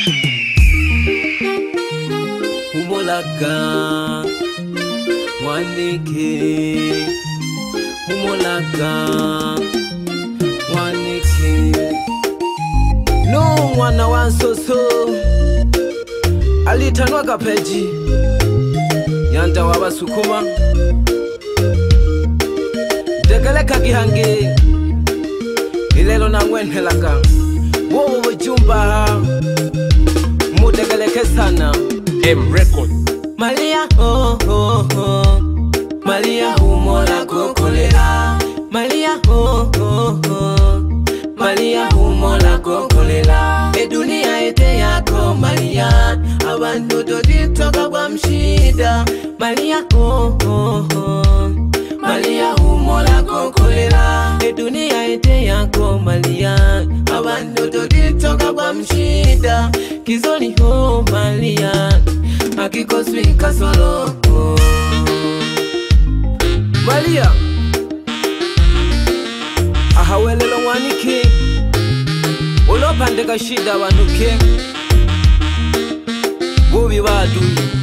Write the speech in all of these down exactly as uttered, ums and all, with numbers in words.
Humolaga Wanike Humolaga Wanike No mwana wansoso alitanwa kapeji Yanda wabasukuma Degeleka gihange Ilelo na ngwenhelaka Wowo wajumba Mudegeleke sana M Record Malia oh oh oh Malia humola kokolela Malia oh oh oh Malia humola kokolela E dunia ete yako Malia Abantu doditoka kwa mshida Malia oh oh oh Malia humola kokolela E dunia ete yako Malia Abantu doditoka kwa mshida Kizoni ho Malia Akikoswika solo oh. Malia Ahawelelo mwanike Ulopandeka shida wanuke Bubi wadu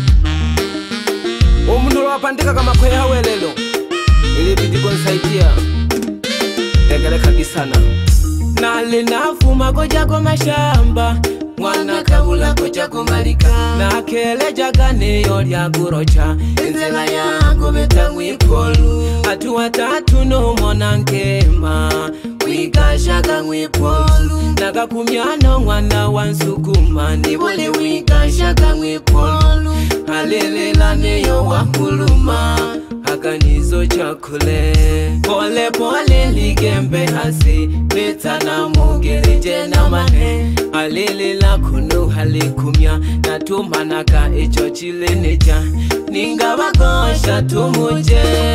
Omundu wapandeka kama kwe hawelelo Ili bidi konsaidia Degeleka gisana Nale nafuma koja kwa mashamba Mwana kabula koja kumalika Na kele jagane yori ya gurocha Enzela yangu betangu ipolu Atu watatu no mwana nkema Wika shaka mwipolu Naga kumyano mwana wansukuma Nibole wika shaka mwipolu Halelela neyo wakuluma Akanizo chakule Pole pole ligembe hasi Neta na mugeli jena mane Halelela kunu halikumya Natuma naka echo chile neja Ninga wakosha tumuje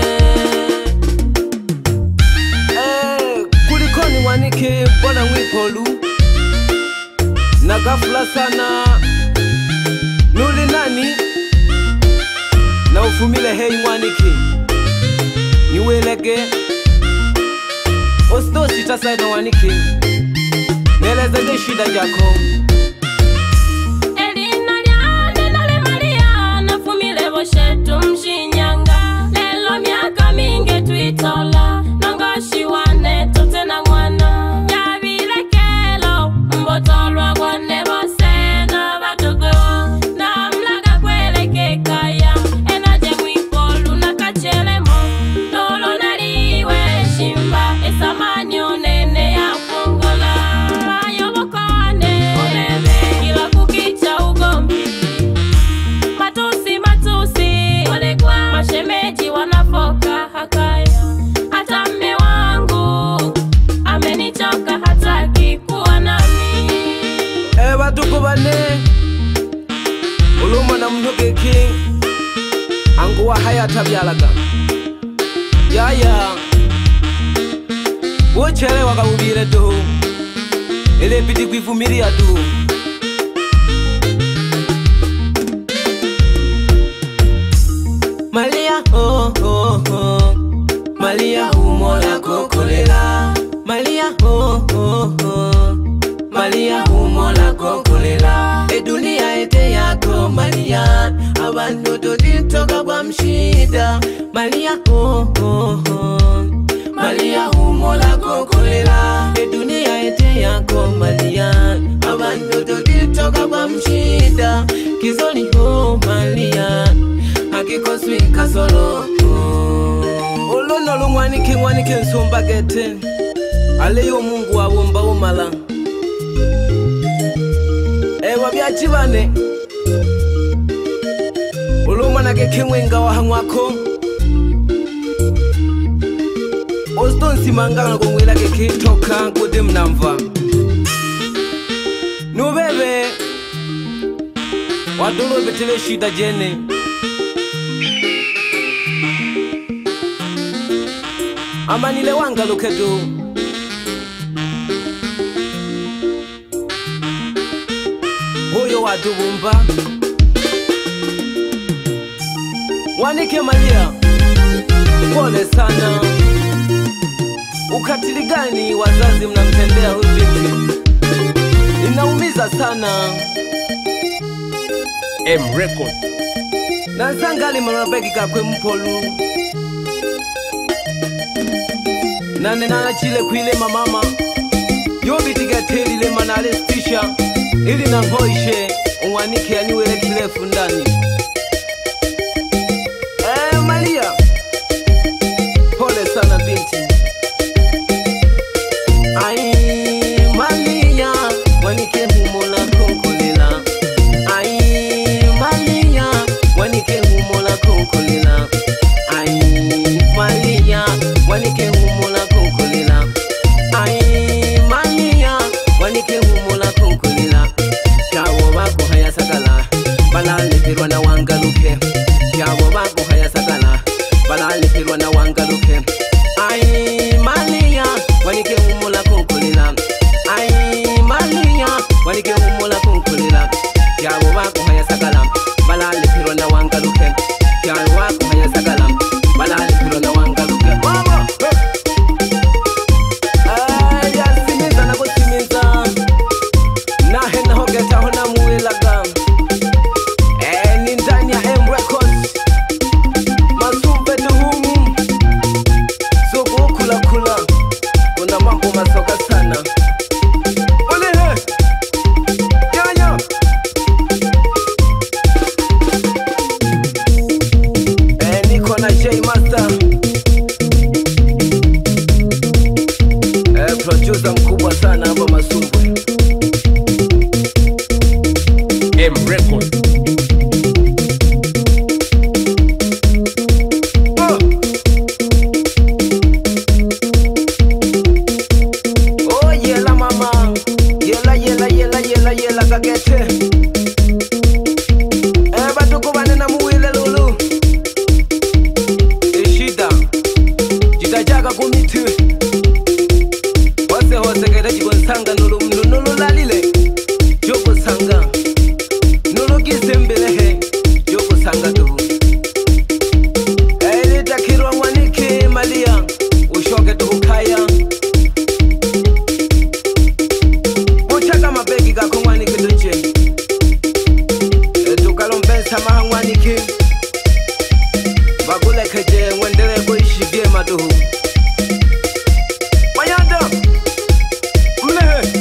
Eh, kulikoni wanike bona mwipolu Nagafula sana Nuli nani Na ufumile hei mwaniki Niwelege Osto sita saida waniki Neleza de shida jako Elina liane nale Maria Na fumile boshetu mshinyanga Lelo miaka minge tuitola Nongoshi wane tote na mwana Yabile kelo mbotolwa kwane bose na batugo Na mlaga kwele kekaya Enaje mwipolu na kachelemo Lolo naliwe shimba Esamani unene ya fungola Mayo bokone Olebe Kila kukicha ugombi Matusi matusi Walekwa Mashemeji wanafoka hakaya Hata mme wangu Amenichoka hataki kuwa nami Ewa tukubane Uluma na mnuke king Anguwa haya tabialaga Yaya Uchele waka ubire tu Ile piti kuifumiria tu Malia oh oh oh Malia humola kokolela Malia oh oh oh Malia humola kokolela E dunia ete yako Malia Abantu doditoka kwa mshida Malia oh oh oh Malia humola kokolela E dunia ete yako Malia Abantu doditoka kwa mshida Kizoni ho Malia Akikoswika solo oh. Olono lumwanike mwanike nsumba gete Aleyo mungu wawomba umala Ewa byachibane Ulumana keke mwenga wa hangwako Oston simangana kumwela keke toka kude mnamva Nubebe Wadolo betele shida jene Amanile wanga lukedu Hoyo wadubumba Wanike Malia Pole sana Ukatili gani wazazi mnamtendea huyu binti Inaumiza nawaza sana M Record nasangali marabegi kakwe mpolu nane nana chile kuile mamama yobi tigateli le manale stisha ili na hoishe unwanike aniwele kilefu ndani. Eh Maria pole sana binti. Ai Maria wanike humola konkolela. Ai Maria wanike humola konkolela. Ai Maria wanike humola konkolela. Ai Maria wanike humola konkolela. Yawo bako haya sakala balale pirwa na wangaluke. Yawo bako haya sakala balale pirwa na wangaluke. Ai Maria wanike humola konkolela. Ai Maria wanike humola konkolela. Yawo bako haya sakala balale pirwa na wangaluke. Yawo bako haya sakala balale pirwa na wangaluke. Mama ay asimiza na kutimiza na hena hogeta hona muelaga. Eh ni ndani ya M Records masumbe duhumu soko kula kula kuna mambo masoka sana. Ole he yanya eh niko na J Master eh producer mkubwa sana hapa Masumbwe. M Record Oh, oh yela mama yela yela yela yela yela kagete eh batuko banena muwile lulu ishida jitajaga kumiti wase hose keda jikonsanga nulu nulu lalile joko sanga nulu kisembelehe joko sanga tu eh litakirwa mwanike Malia ushoke tukaya uchaka mabegi kako mwanike tuche eh tukalompesa maha mwanike bagule keje mwendele kuishi vyema tu Bayanda mlehe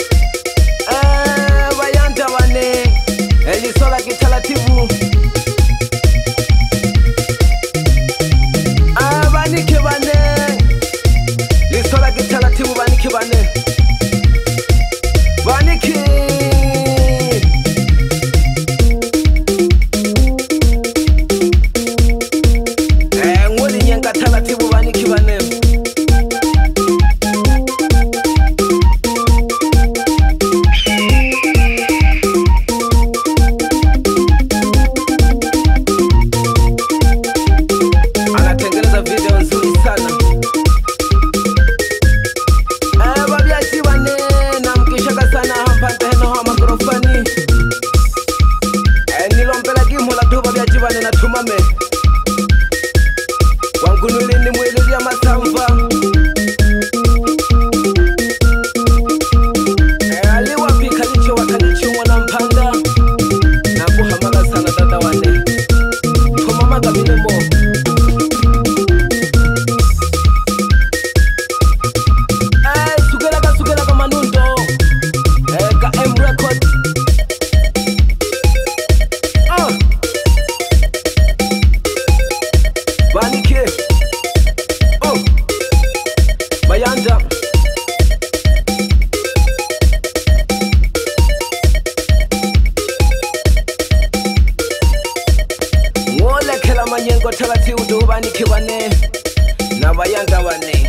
eh bayanda wane elisola kitalatibu ah banike bane lisola kitalatibu banike bane banike eh ngoli nyenga talatibu banike bane anatengeneza video nzuri sana. Eh babyaji bane namkishaka sana hampante heno ha mikrofoni. Eh nilompela gimo la tu babyaji bane natumame. Wangu nuli ni mwili ya masamba. Eh aliwapi kalicho wakalicho mwana mpanga. Na kuhamaga sana dada wane. Tumamaga vile mo. Eh sugela ka sugela ka manundo. Eh ka M Record. Ah. Banike. Oh. Bayanda. Ngole kela manyengo talati udu banike bane na bayanda bane.